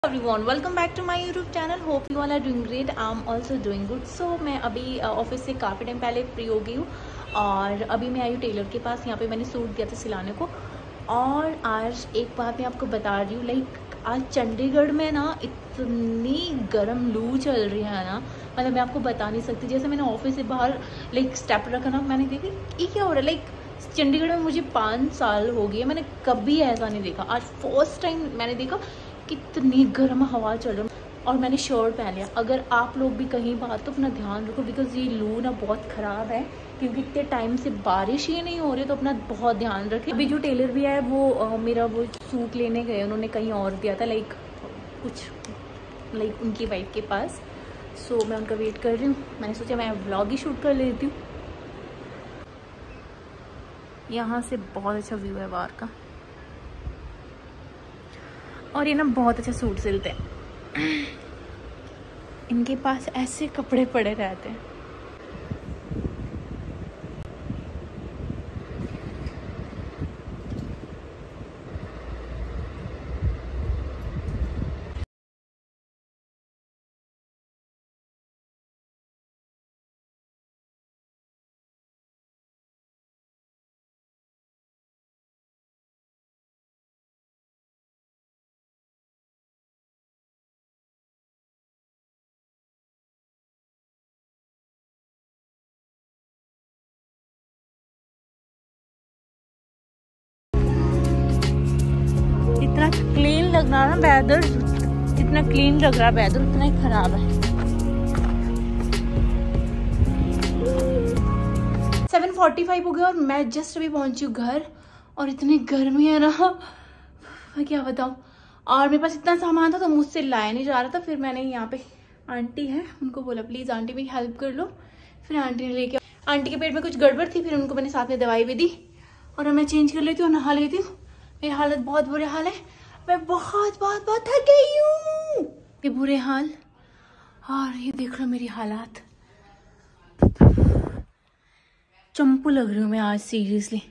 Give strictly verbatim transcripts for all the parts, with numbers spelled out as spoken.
everyone, welcome back to my YouTube channel. Hope you all are doing great. I'm also doing good. So मैं अभी office से काफ़ी time पहले free हो गई हूँ और अभी मैं आई हूँ टेलर के पास। यहाँ पे मैंने सूट दिया था सिलाने को। और आज एक बात मैं आपको बता रही हूँ, लाइक आज चंडीगढ़ में ना इतनी गर्म लू चल रही है ना, मतलब मैं आपको बता नहीं सकती। जैसे मैंने ऑफिस से बाहर लाइक स्टेप रखा ना, मैंने देखा ये क्या हो रहा है। लाइक चंडीगढ़ में मुझे पाँच साल हो गए, मैंने कभी ऐसा नहीं देखा। आज फर्स्ट टाइम मैंने देखा कितनी गर्म हवा चल रही है। और मैंने शर्ट पहन लिया। अगर आप लोग भी कहीं बाहर तो अपना ध्यान रखो, बिकॉज ये लू ना बहुत ख़राब है, क्योंकि इतने टाइम से बारिश ही नहीं हो रही, तो अपना बहुत ध्यान रखें। अभी जो टेलर भी है वो आ, मेरा वो सूट लेने गए, उन्होंने कहीं और दिया था, लाइक कुछ लाइक उनकी वाइफ के पास। सो so, मैं उनका वेट कर रही हूँ। मैंने सोचा मैं व्लॉग ही शूट कर लेती हूँ। यहाँ से बहुत अच्छा व्यू है बाहर का, और ये ना बहुत अच्छा सूट सिलते हैं। इनके पास ऐसे कपड़े पड़े रहते हैं। इतना क्लीन लग रहा है ना वेदर, जितना क्लीन लग रहा है वेदर उतना ही खराब है। सेवन फोर्टी फाइव हो गया और मैं जस्ट अभी पहुंची हूँ घर, और इतनी गर्मी है ना, मैं क्या बताऊँ। और मेरे पास इतना सामान था तो मुझसे लाया नहीं जा रहा था। फिर मैंने यहाँ पे आंटी है, उनको बोला प्लीज़ आंटी मेरी हेल्प कर लो। फिर आंटी ने लेके, आंटी के पेट में कुछ गड़बड़ थी, फिर उनको मैंने साथ में दवाई भी दी। और अब मैं चेंज कर लेती हूँ, नहा लेती हूँ। मेरी हालत बहुत बुरे हाल है, मैं बहुत बहुत बहुत थक गई हूँ। ये बुरे हाल, और ये देख लो मेरी हालात, चंपू लग रही हूँ मैं आज सीरियसली।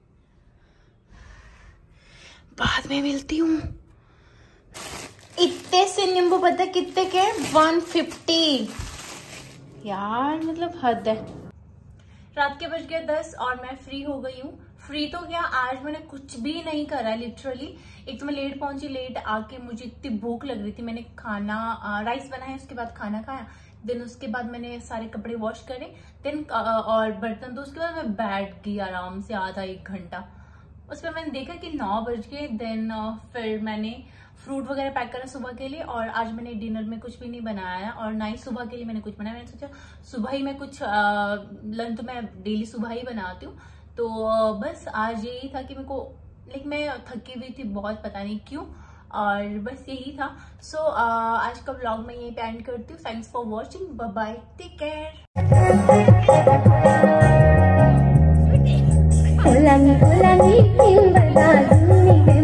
बाद में मिलती हूँ। इतने से नींबू पता कितने के? वन फिफ्टी यार, मतलब हद है। रात के बज गए दस और मैं फ्री हो गई हूँ। फ्री तो क्या, आज मैंने कुछ भी नहीं करा लिटरली। एक तो मैं लेट पहुंची, लेट आके मुझे इतनी भूख लग रही थी। मैंने खाना आ, राइस बनाया, उसके बाद खाना खाया, देन उसके बाद मैंने सारे कपड़े वॉश करे, देन और बर्तन, तो उसके बाद मैं बैठ गई आराम से आधा एक घंटा। उस पर मैंने देखा कि नौ बज गए। देन फिर मैंने फ्रूट वगैरह पैक करा सुबह के लिए। और आज मैंने डिनर में कुछ भी नहीं बनाया, और ना ही सुबह के लिए मैंने कुछ बनाया। मैंने सोचा सुबह ही मैं कुछ लंच, तो मैं डेली सुबह ही बनाती हूँ। तो बस आज यही था कि मेरे को लाइक मैं थकी हुई थी बहुत, पता नहीं क्यों, और बस यही था। सो so, आज का व्लॉग मैं यहीं पे एंड करती हूँ। Thanks for watching, bye bye, take care.